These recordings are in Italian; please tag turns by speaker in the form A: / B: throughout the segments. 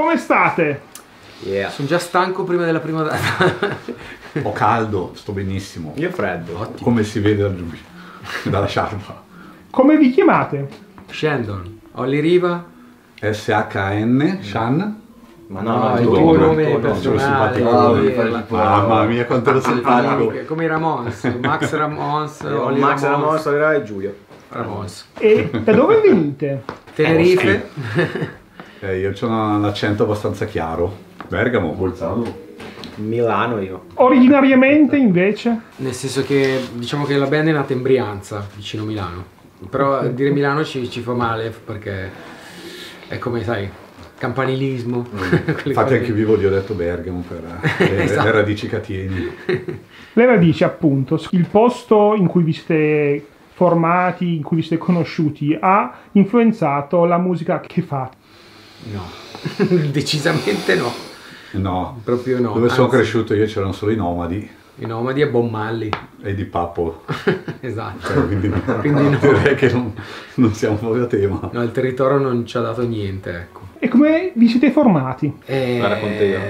A: come state?
B: Yeah.
C: Sono già stanco prima della prima data.
D: Ho caldo, sto benissimo.
B: Io freddo.
C: Ottimo.
D: Come si vede dalla sciarpa.
A: Come vi chiamate?
C: Shandon, Olli Riva.
D: SHN, Shan.
B: Ma
C: No, il
D: tu
C: tuo
D: no,
C: nome
D: tu no,
C: personale.
D: simpatico. Mamma mia, quanto ero simpatico.
C: Come i Ramons, Max Ramons, Olli
B: Max
C: Ramons.
B: Ramos, Olli e Giulio.
C: Ramons.
A: E da dove venite?
C: Tenerife.
D: Io ho un accento abbastanza chiaro. Bergamo. Bolzano.
B: Milano io.
A: Originariamente invece?
C: Nel senso che diciamo che la band è nata in Brianza, vicino Milano. Però dire Milano ci fa male perché è come, sai, campanilismo.
D: Infatti anche vivo lì ho detto Bergamo per
C: Esatto.
D: le radici cattieni.
A: Le radici, appunto, il posto in cui vi siete formati, in cui vi siete conosciuti, ha influenzato la musica che fate?
C: No, decisamente no.
D: No,
C: Proprio no.
D: dove sono
C: Anzi,
D: cresciuto io c'erano solo i nomadi
C: i Nomadi e Bob Marley.
D: e di Pappo.
C: Esatto.
D: Quindi
C: Quindi no.
D: direi che non siamo proprio a tema.
C: No, il territorio non ci ha dato niente, ecco.
A: E come vi siete formati?
B: La racconto io.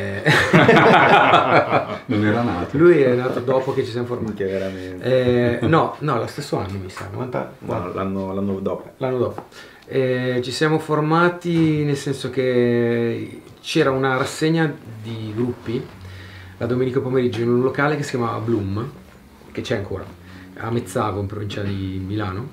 D: Non era nato.
C: Lui è nato dopo che ci siamo formati.
B: Che veramente.
C: No, lo stesso anno mi sa, 90,
B: No, l'anno dopo.
C: l'anno dopo. Ci siamo formati nel senso che c'era una rassegna di gruppi la domenica pomeriggio in un locale che si chiamava Bloom, che c'è ancora, a Mezzago, in provincia di Milano,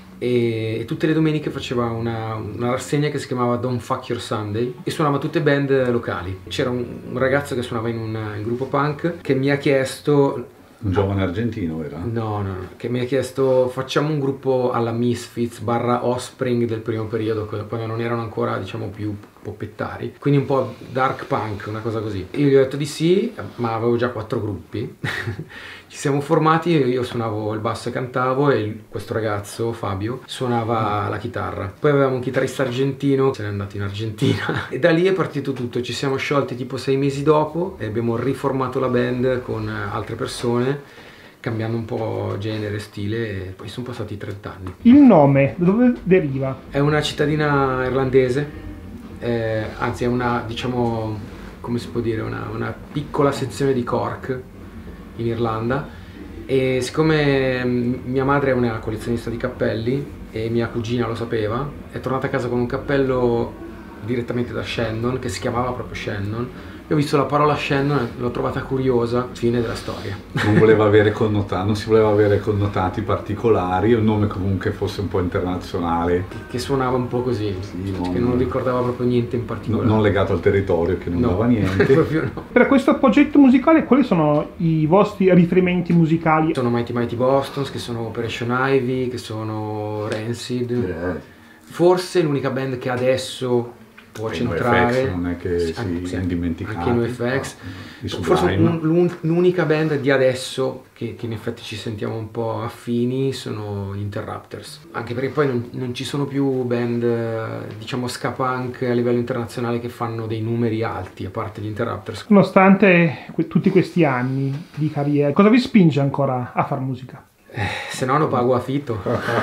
C: e tutte le domeniche faceva una rassegna che si chiamava Don't Fuck Your Sunday e suonava tutte band locali. C'era un ragazzo che suonava in un gruppo punk che mi ha chiesto...
D: Un giovane argentino era?
C: No, che mi ha chiesto facciamo un gruppo alla Misfits / Offspring del primo periodo, quando non erano ancora, diciamo, più poppettari, quindi un po' dark punk, una cosa così. Io gli ho detto di sì, ma avevo già 4 gruppi. Ci siamo formati, io suonavo il basso e cantavo e questo ragazzo, Fabio, suonava la chitarra. Poi avevamo un chitarrista argentino, se n'è andato in Argentina e da lì è partito tutto. Ci siamo sciolti tipo 6 mesi dopo e abbiamo riformato la band con altre persone, cambiando un po' genere, stile, e poi sono passati 30 anni.
A: Il nome, da dove deriva?
C: È una cittadina irlandese, anzi è una, diciamo, come si può dire, una piccola sezione di Cork in Irlanda, e siccome mia madre è una collezionista di cappelli e mia cugina lo sapeva, è tornata a casa con un cappello direttamente da Shandon, che si chiamava proprio Shandon. Io ho visto la parola Shandon, l'ho trovata curiosa, fine della storia.
D: Non si voleva avere connotati particolari, un nome comunque fosse un po' internazionale.
C: Che suonava un po' così, che non ricordava proprio niente in particolare.
D: Non legato al territorio, che non dava niente.
C: Proprio no.
A: Per questo progetto musicale, quali sono i vostri riferimenti musicali?
C: Sono Mighty Mighty Bostons, che sono Operation Ivy, che sono Rancid. Forse l'unica band che adesso può centrare,
D: NoFX non è che si è indimenticati.
C: anche NoFX,
D: I
C: forse
D: Sublime.
C: l'unica band di adesso che in effetti ci sentiamo un po' affini sono gli Interrupters, anche perché poi non ci sono più band, diciamo, ska punk a livello internazionale che fanno dei numeri alti, a parte gli Interrupters.
A: Nonostante tutti questi anni di carriera, cosa vi spinge ancora a fare musica?
C: Se no non pago affitto.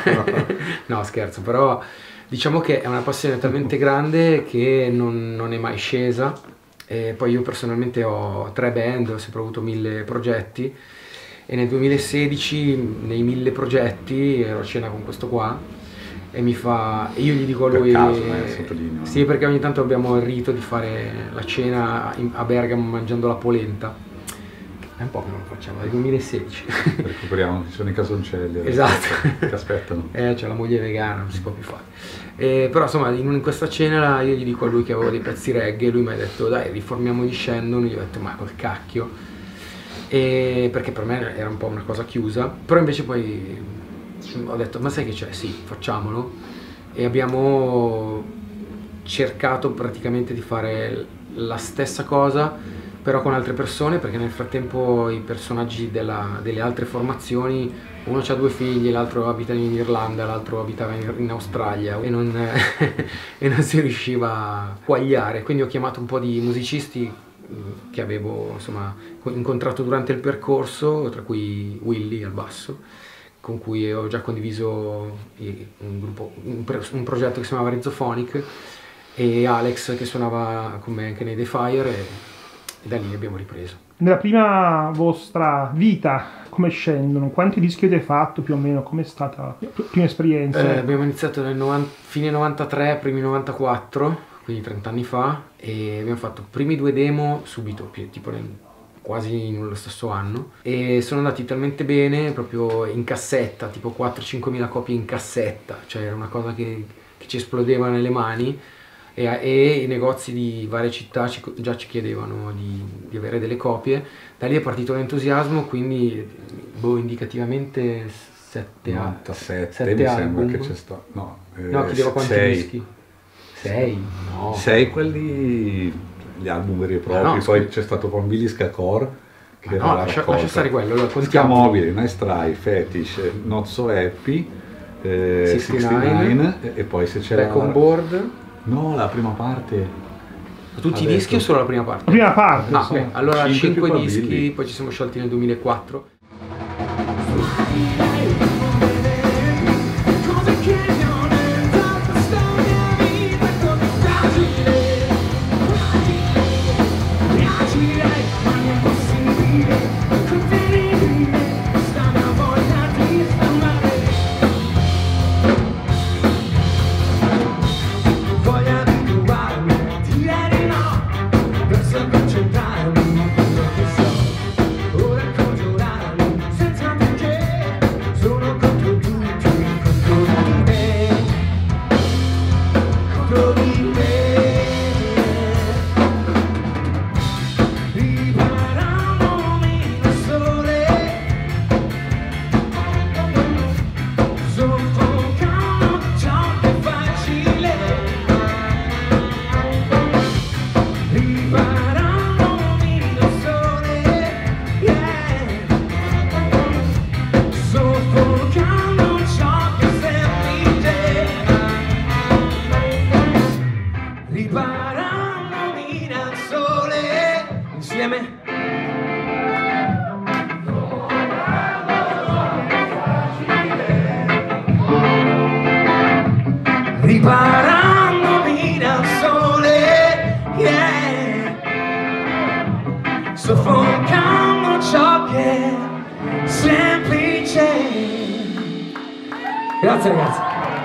C: No, scherzo, però diciamo che è una passione talmente grande che non è mai scesa. E poi io personalmente ho 3 band, ho sempre avuto 1000 progetti, e nel 2016 nei 1000 progetti ero a cena con questo qua e io gli dico a lui,
D: Per caso, sottolineo.
C: sì, perché ogni tanto abbiamo il rito di fare la cena a Bergamo mangiando la polenta. È un po' che non lo facciamo, dal 2016.
D: Recuperiamo, ci sono i casoncelli.
C: Esatto.
D: Che aspettano.
C: C'è la moglie vegana, non si può più fare. Però insomma in questa cena io gli dico a lui che avevo dei pezzi reggae, lui mi ha detto dai riformiamo gli Shandon, gli ho detto ma col cacchio, perché per me era un po' una cosa chiusa, però invece poi ho detto ma sai che c'è, sì, facciamolo, e abbiamo cercato praticamente di fare la stessa cosa però con altre persone, perché nel frattempo i personaggi delle altre formazioni, uno ha 2 figli, l'altro abita in Irlanda, l'altro abitava in Australia e non si riusciva a quagliare, quindi ho chiamato un po' di musicisti che avevo, insomma, incontrato durante il percorso, tra cui Willy al basso, con cui ho già condiviso un progetto che si chiamava Rhizophonic, e Alex che suonava con me anche nei The Fire e da lì abbiamo ripreso.
A: Nella prima vostra vita, come scendono? Quanti dischi avete fatto più o meno? Com'è stata la prima esperienza?
C: Abbiamo iniziato nel fine 93, primi 94, quindi 30 anni fa, e abbiamo fatto i primi 2 demo subito, tipo quasi nello stesso anno, e sono andati talmente bene proprio in cassetta, tipo 4-5 mila copie in cassetta, cioè era una cosa che ci esplodeva nelle mani. E i negozi di varie città già ci chiedevano di avere delle copie. Da lì è partito l'entusiasmo, quindi indicativamente
D: 97 mi
C: album.
D: sembra che c'è stato. No,
C: chiedeva quanti
D: 6.
C: dischi? 6? No.
D: 6 quelli, gli album veri e propri,
C: no,
D: poi c'è stato con Billy Scacore che era la
C: lascia
D: raccolta.
C: stare quello, allora
D: Scamobili, Nice Try, Fetish, Not So Happy, 69 e poi se c'era
C: Back on Board.
D: No, la prima parte.
C: Tutti i dischi o solo la prima parte?
A: La prima parte.
C: Ah,
A: sì.
C: beh, allora 5
D: più
C: dischi,
D: Billy.
C: poi ci siamo sciolti nel 2004.
E: Riparandomi dal sole, yeah. Soffocando ciò che è semplice. Grazie ragazzi.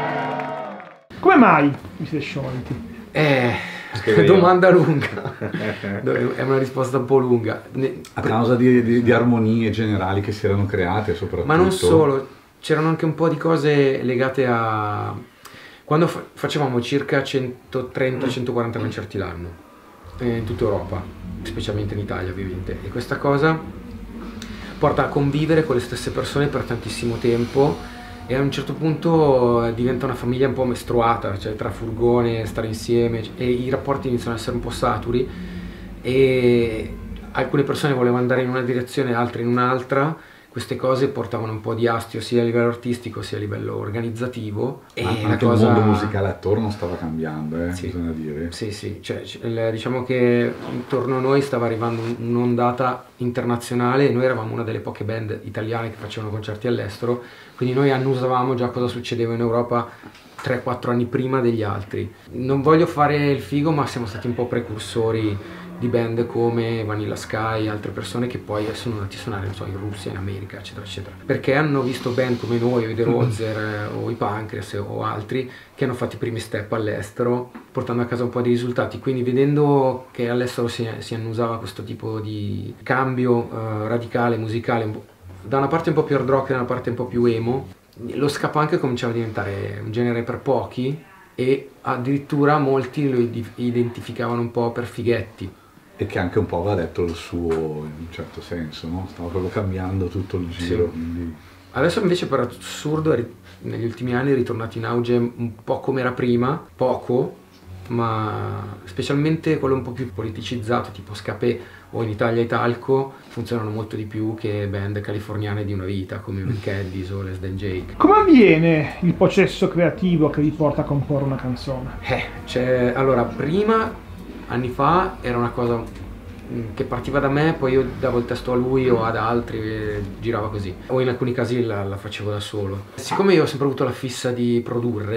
A: Come mai vi siete sciolti?
C: Domanda lunga. È una risposta un po' lunga.
D: A causa di armonie generali che si erano create soprattutto.
C: Ma non solo, c'erano anche un po' di cose legate a... Quando facevamo circa 130-140 concerti l'anno, in tutta Europa, specialmente in Italia ovviamente, e questa cosa porta a convivere con le stesse persone per tantissimo tempo e a un certo punto diventa una famiglia un po' mestruata, cioè tra furgone, stare insieme, e i rapporti iniziano ad essere un po' saturi e alcune persone volevano andare in una direzione, altre in un'altra. Queste cose portavano un po' di astio sia a livello artistico sia a livello organizzativo. E
D: anche il mondo musicale attorno stava cambiando,
C: sì,
D: bisogna dire.
C: Sì, sì, cioè, diciamo che intorno a noi stava arrivando un'ondata internazionale e noi eravamo una delle poche band italiane che facevano concerti all'estero, quindi noi annusavamo già cosa succedeva in Europa 3-4 anni prima degli altri. Non voglio fare il figo, ma siamo stati un po' precursori di band come Vanilla Sky e altre persone che poi sono andati a suonare, non so, in Russia, in America, eccetera eccetera, perché hanno visto band come noi o i The Rozer o i Pancreas o altri che hanno fatto i primi step all'estero portando a casa un po' di risultati, quindi vedendo che all'estero si annusava questo tipo di cambio radicale musicale, da una parte un po' più hard rock e da una parte un po' più emo, lo ska punk cominciava a diventare un genere per pochi e addirittura molti lo identificavano un po' per fighetti.
D: E che anche un po' aveva detto il suo in un certo senso, no? Stava proprio cambiando tutto il giro.
C: Sì.
D: Quindi...
C: Adesso invece per assurdo negli ultimi anni è ritornato in auge un po' come era prima, poco, ma specialmente quello un po' più politicizzato tipo Scapé o in Italia Italco funzionano molto di più che band californiane di una vita come Black Eddies o Less Than Jake.
A: Come avviene il processo creativo che vi porta a comporre una canzone?
C: Allora prima, anni fa, era una cosa che partiva da me, poi io davo il testo a lui o ad altri e girava così, o in alcuni casi la facevo da solo. Siccome io ho sempre avuto la fissa di produrre,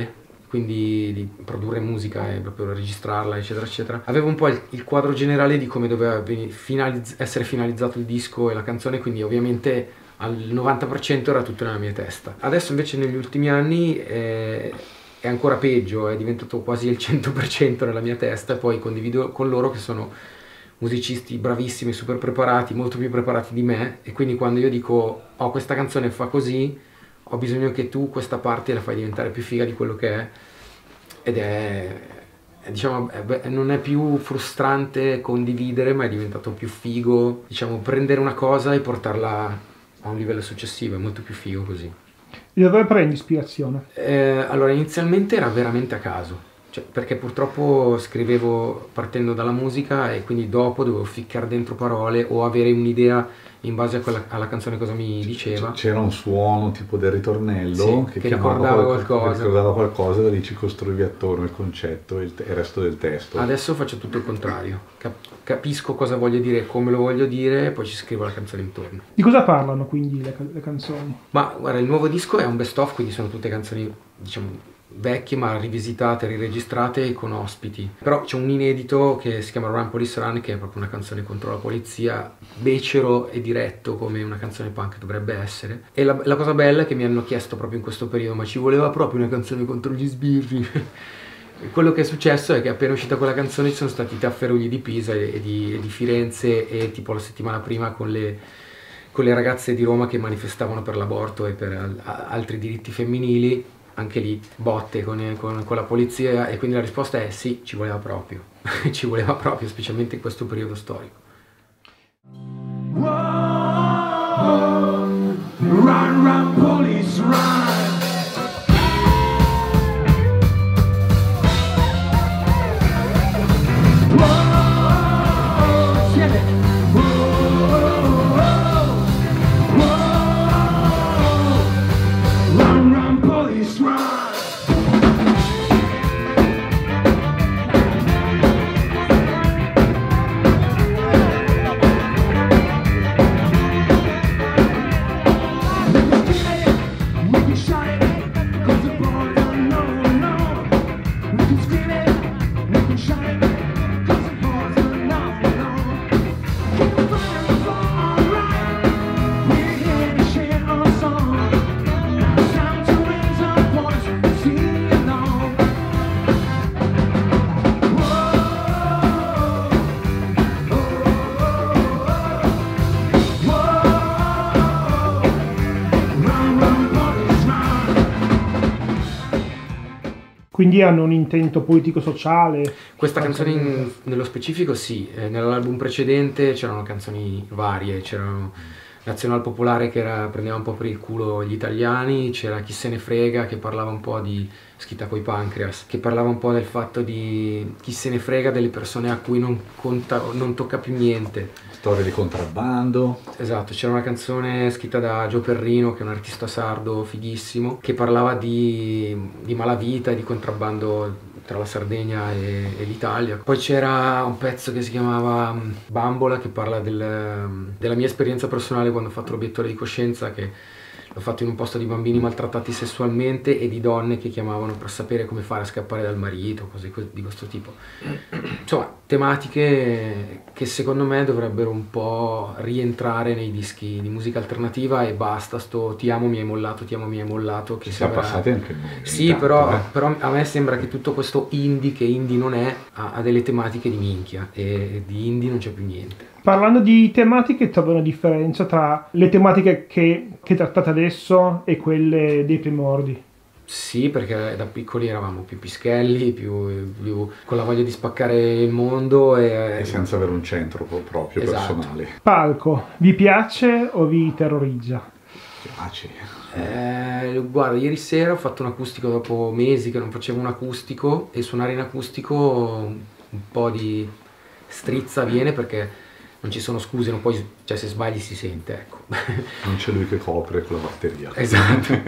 C: quindi di produrre musica e proprio registrarla, eccetera, eccetera. Avevo un po' il quadro generale di come doveva essere finalizzato il disco e la canzone, quindi ovviamente al 90% era tutto nella mia testa. Adesso invece negli ultimi anni è ancora peggio, è diventato quasi il 100% nella mia testa, e poi condivido con loro che sono musicisti bravissimi, super preparati, molto più preparati di me, e quindi quando io dico oh questa canzone fa così, ho bisogno che tu questa parte la fai diventare più figa di quello che è, ed diciamo, non è più frustrante condividere, ma è diventato più figo, diciamo, prendere una cosa e portarla a un livello successivo, è molto più figo così.
A: E dove prendi ispirazione?
C: Allora, inizialmente era veramente a caso, cioè, perché purtroppo scrivevo partendo dalla musica e quindi dopo dovevo ficcare dentro parole o avere un'idea in base alla canzone cosa mi diceva.
D: C'era un suono tipo del ritornello
C: sì, che ricordava
D: qualcosa, da lì ci costruivi attorno il concetto e il resto del testo.
C: Adesso faccio tutto il contrario, capisco cosa voglio dire, come lo voglio dire, e poi ci scrivo la canzone intorno.
A: Di cosa parlano quindi le canzoni?
C: Ma guarda, il nuovo disco è un best of, quindi sono tutte canzoni, diciamo, vecchie ma rivisitate, riregistrate e con ospiti. Però c'è un inedito che si chiama Run Police Run, che è proprio una canzone contro la polizia, becero e diretto come una canzone punk dovrebbe essere. E la cosa bella è che mi hanno chiesto proprio in questo periodo: ma ci voleva proprio una canzone contro gli sbirri? Quello che è successo è che appena uscita quella canzone ci sono stati i tafferugli di Pisa e di Firenze, e tipo la settimana prima con le ragazze di Roma che manifestavano per l'aborto e per altri diritti femminili, anche lì botte con la polizia, e quindi la risposta è sì, ci voleva proprio, ci voleva proprio, specialmente in questo periodo storico.
E: Whoa, run, run, police, run.
A: Quindi hanno un intento politico-sociale?
C: Questa canzone nello specifico sì, nell'album precedente c'erano canzoni varie, c'erano Nazional Popolare che prendeva un po' per il culo gli italiani, c'era Chi se ne frega che parlava un po' di Schitta coi pancreas, che parlava un po' del fatto di chi se ne frega delle persone a cui non tocca più niente.
D: Storie di contrabbando.
C: Esatto, c'era una canzone scritta da Gio Perrino, che è un artista sardo fighissimo, che parlava di malavita e di contrabbando tra la Sardegna e l'Italia. Poi c'era un pezzo che si chiamava Bambola, che parla della mia esperienza personale quando ho fatto l'obiettore di coscienza, che l'ho fatto in un posto di bambini maltrattati sessualmente e di donne che chiamavano per sapere come fare a scappare dal marito, cose di questo tipo. Insomma, tematiche che secondo me dovrebbero un po' rientrare nei dischi di musica alternativa, e basta sto ti amo mi hai mollato, ti amo mi hai mollato, che
D: siamo passati anche noi.
C: Sì, però a me sembra che tutto questo indie, che indie non è, ha delle tematiche di minchia, e di indie non c'è più niente.
A: Parlando di tematiche, trovo una differenza tra le tematiche che trattate adesso e quelle dei primordi?
C: Sì, perché da piccoli eravamo più pischelli, più con la voglia di spaccare il mondo e
D: senza avere un centro proprio
C: esatto.
D: Personale.
A: Palco, vi piace o vi terrorizza?
D: Piace.
C: Guarda, ieri sera ho fatto un acustico dopo mesi che non facevo un acustico, e suonare in acustico un po' di strizza viene, perché non ci sono scuse, non puoi, cioè se sbagli si sente, ecco.
D: Non c'è lui che copre con la batteria.
C: Esatto.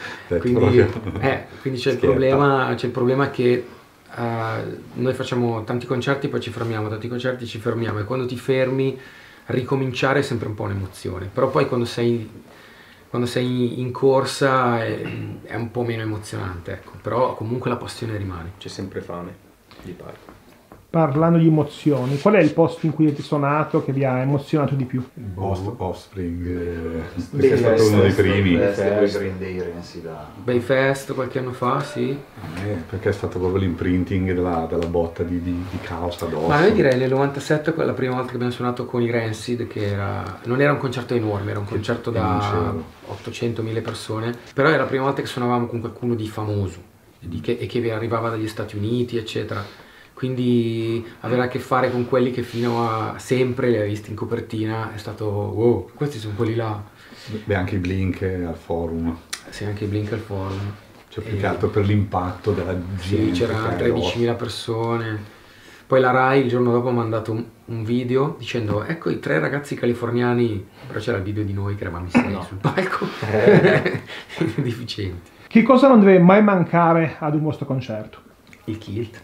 C: Quindi c'è il problema che noi facciamo tanti concerti, poi ci fermiamo, tanti concerti ci fermiamo, e quando ti fermi ricominciare è sempre un po' un'emozione. Però poi quando sei quando sei in corsa è un po' meno emozionante, ecco. Però comunque la passione rimane.
B: C'è sempre fame di palco.
A: Parlando di emozioni, qual è il posto in cui avete suonato che vi ha emozionato di più?
D: Offspring, perché è stato uno dei primi.
F: Poi Green Day Renzi da...
C: Bayfest qualche anno fa, sì.
D: Perché è stato proprio l'imprinting della botta di caos addosso.
C: Ma io direi nel 97 la prima volta che abbiamo suonato con i Rancid, che non era un concerto enorme, era un concerto da 800.000 persone, però era la prima volta che suonavamo con qualcuno di famoso e che arrivava dagli Stati Uniti, eccetera. Quindi avere a che fare con quelli che fino a sempre li hai visti in copertina è stato wow, questi sono quelli là.
D: Beh, anche i Blink al forum.
C: Sì, anche i Blink al forum.
D: Cioè più che altro per l'impatto della gente.
C: Sì, c'erano 13.000 persone. Poi la Rai il giorno dopo mi ha mandato un video dicendo ecco i 3 ragazzi californiani, però c'era il video di noi che eravamo insieme sul palco. Deficienti.
A: Che cosa non deve mai mancare ad un vostro concerto?
C: Il kilt.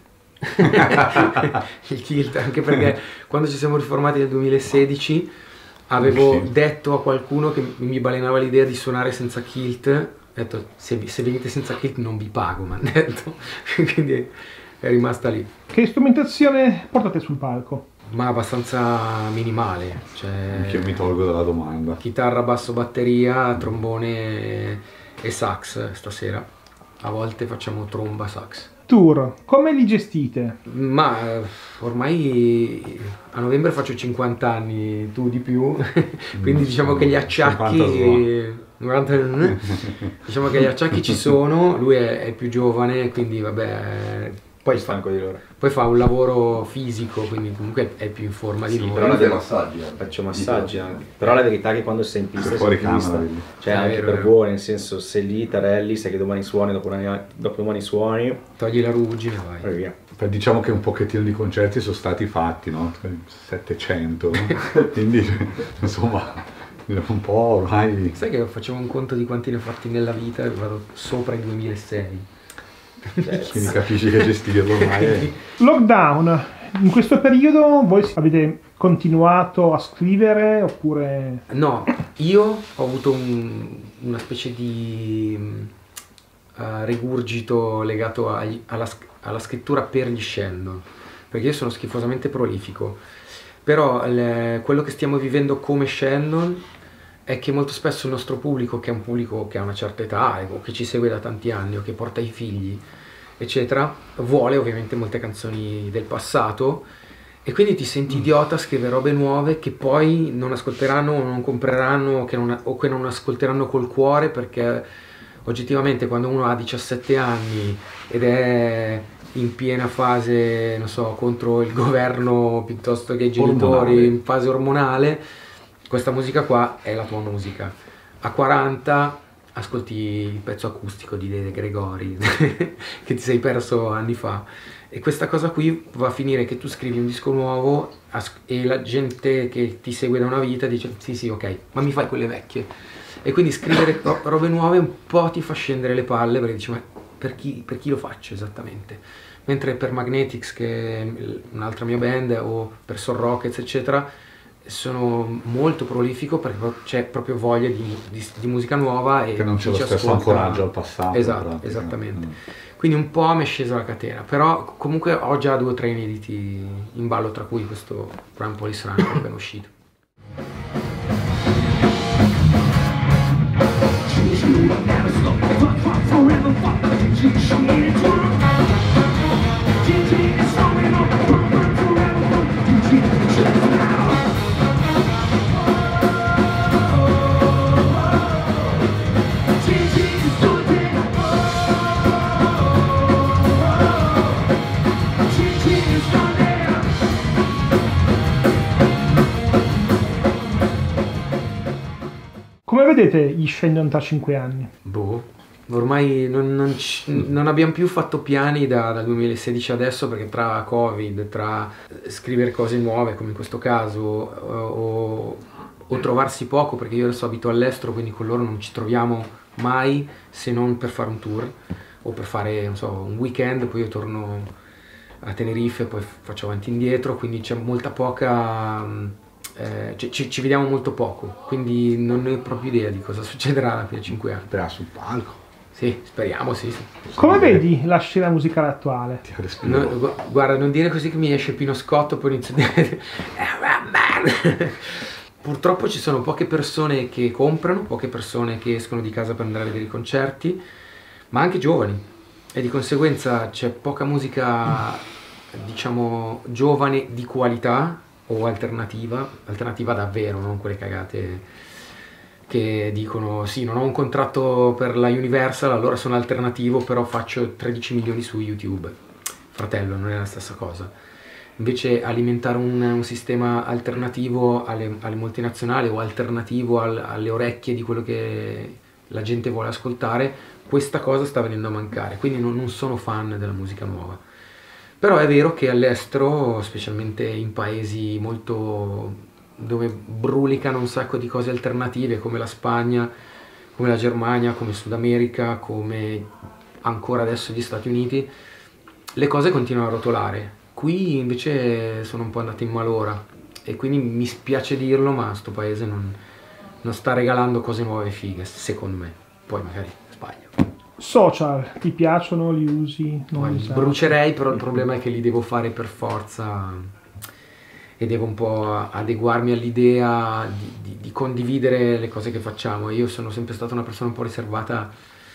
C: Il kilt, anche perché quando ci siamo riformati nel 2016 avevo detto a qualcuno che mi balenava l'idea di suonare senza kilt, ho detto se venite senza kilt non vi pago, mi hanno detto. Quindi è rimasta lì.
A: Che strumentazione portate sul palco?
C: Ma abbastanza minimale, cioè
D: Anch'io mi tolgo dalla domanda.
C: chitarra, basso, batteria, trombone e sax stasera. A volte facciamo tromba, sax.
A: Tour, come li gestite?
C: Ma ormai a novembre faccio 50 anni, tu di più, quindi diciamo che gli acciacchi, 90, diciamo che gli acciacchi ci sono, lui è più giovane, quindi vabbè, poi
B: Stanco di loro.
C: poi fa un lavoro fisico, quindi comunque è più in forma di
B: Sì,
C: noi.
B: però la
F: Fate
B: verità-
F: massaggi.
B: Faccio massaggi anche. Però la verità è che quando sei in pista
D: Per
B: sei
D: fuori
B: in pista.
D: camera, vedi.
B: Cioè
C: Ah,
B: anche
C: vero,
B: per
C: vero.
B: voi, nel senso sei lì, tarelli, sai che domani suoni, dopodomani suoni,
C: Togli la ruggine, vai.
B: poi via.
D: Beh, diciamo che un pochettino di concerti sono stati fatti, no? 700, no? Quindi insomma un po' ormai.
C: Sai che facevo un conto di quanti ne ho fatti nella vita e vado sopra i 2006.
D: Quindi capisci che gestirlo ormai è...
A: Lockdown, in questo periodo voi avete continuato a scrivere oppure...
C: No, io ho avuto una specie di rigurgito legato alla scrittura per gli Shandon, perché io sono schifosamente prolifico, però quello che stiamo vivendo come Shandon è che molto spesso il nostro pubblico, che è un pubblico che ha una certa età o che ci segue da tanti anni o che porta i figli, eccetera, vuole ovviamente molte canzoni del passato e quindi ti senti idiota a scrivere robe nuove che poi non ascolteranno o non compreranno o che non ascolteranno col cuore, perché oggettivamente quando uno ha 17 anni ed è in piena fase, non so, contro il governo piuttosto che i genitori,
D: Ormonale.
C: in fase ormonale, questa musica qua è la tua musica. A 40 ascolti il pezzo acustico di Dede Gregori che ti sei perso anni fa, e questa cosa qui va a finire che tu scrivi un disco nuovo e la gente che ti segue da una vita dice sì ok, ma mi fai quelle vecchie, e quindi scrivere robe nuove un po' ti fa scendere le palle, perché dici ma per chi lo faccio esattamente? Mentre per Magnetics, che è un'altra mia band, o per Soul Rockets eccetera, sono molto prolifico perché c'è proprio voglia di musica nuova e
D: Che non c'è
C: chi
D: lo
C: ci
D: stesso
C: ascolta-
D: ancoraggio al passato. in
C: Esatto,
D: pratica.
C: esattamente. Quindi un po' mi è scesa la catena, però comunque ho già 2 o 3 inediti in ballo, tra cui questo Run Police Run che è appena uscito.
A: Come vedete gli Shandon tra 5 anni?
C: Boh, ormai non abbiamo più fatto piani dal 2016 adesso, perché tra Covid, tra scrivere cose nuove come in questo caso, o trovarsi poco, perché io adesso abito all'estero, quindi con loro non ci troviamo mai se non per fare un tour o per fare, non so, un weekend, poi io torno a Tenerife e poi faccio avanti e indietro, quindi c'è molta poca ci vediamo molto poco, quindi non ne ho proprio idea di cosa succederà alla fine 5 anni.
D: Spera sul palco.
C: Sì, speriamo, sì.
A: Come vedi la scena musicale attuale?
D: Ti respiro.
C: Guarda, non dire così che mi esce Pino Scotto, poi inizio a dire... Purtroppo ci sono poche persone che comprano, poche persone che escono di casa per andare a vedere i concerti, ma anche giovani, e di conseguenza c'è poca musica, diciamo, giovane di qualità o alternativa davvero, non quelle cagate che dicono sì, non ho un contratto per la Universal, allora sono alternativo, però faccio 13 milioni su YouTube. Fratello, non è la stessa cosa. Invece alimentare un sistema alternativo alle multinazionali o alternativo alle orecchie di quello che la gente vuole ascoltare, questa cosa sta venendo a mancare, quindi non sono fan della musica nuova. Però è vero che all'estero, specialmente in paesi molto dove brulicano un sacco di cose alternative, come la Spagna, come la Germania, come Sud America, come ancora adesso gli Stati Uniti, le cose continuano a rotolare. Qui invece sono un po' andate in malora e quindi mi spiace dirlo, ma sto paese non sta regalando cose nuove e fighe, secondo me. Poi magari sbaglio.
A: Social, ti piacciono, li usi? Non li usi?
C: Brucerei, però il problema è che li devo fare per forza e devo un po' adeguarmi all'idea di condividere le cose che facciamo. Io sono sempre stata una persona un po' riservata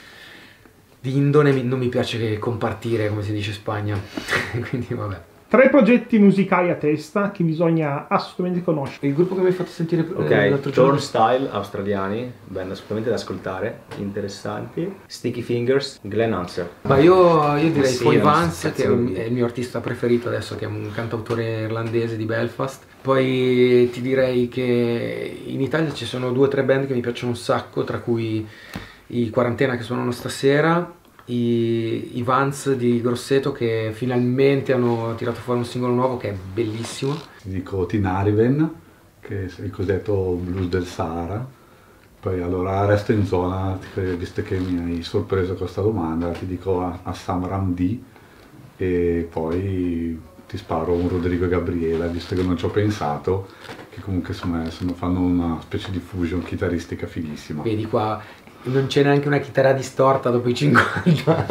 C: di indole, non mi piace compartire, come si dice in Spagna, quindi vabbè.
A: 3 progetti musicali a testa che bisogna assolutamente conoscere.
C: Il gruppo che mi hai fatto sentire
B: Ok,
C: l'altro giorno.
B: Turnstile, australiani, band assolutamente da ascoltare, interessanti. Sticky Fingers, Glenn Answer.
C: Ma io direi
B: Sì,
C: Foy
B: è una
C: Vance, che è
B: sensazione.
C: il mio artista preferito adesso, che è un cantautore irlandese di Belfast. Poi ti direi che in Italia ci sono 2 o 3 band che mi piacciono un sacco, tra cui i Quarantena che suonano stasera, i Vans di Grosseto che finalmente hanno tirato fuori un singolo nuovo che è bellissimo.
D: Ti dico Tinariven, che è il cosiddetto blues del Sahara. Poi allora resto in zona, visto che mi hai sorpreso con questa domanda, ti dico Assam Ramdi e poi ti sparo un Rodrigo e Gabriela, visto che non ci ho pensato, che comunque fanno una specie di fusion chitarristica fighissima.
C: Vedi qua, non c'è neanche una chitarra distorta dopo i 50.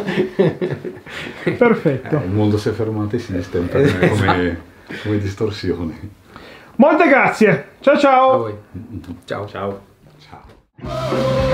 A: Perfetto.
D: Il mondo si è fermato ai system per me come distorsione.
A: Molte grazie. Ciao
C: A
A: ciao.
C: voi. Ciao.
B: Ciao.
D: Ciao.